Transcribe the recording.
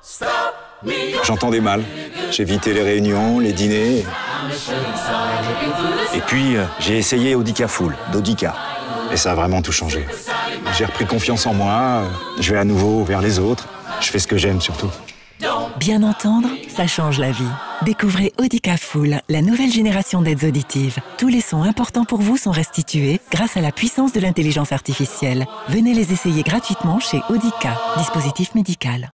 J'entendais mal. J'évitais les réunions, les dîners. Et puis, j'ai essayé Audica Full, d'Audica. Et ça a vraiment tout changé. J'ai repris confiance en moi, je vais à nouveau vers les autres. Je fais ce que j'aime surtout. Bien entendre, ça change la vie. Découvrez Audica Full, la nouvelle génération d'aides auditives. Tous les sons importants pour vous sont restitués grâce à la puissance de l'intelligence artificielle. Venez les essayer gratuitement chez Audica, dispositif médical.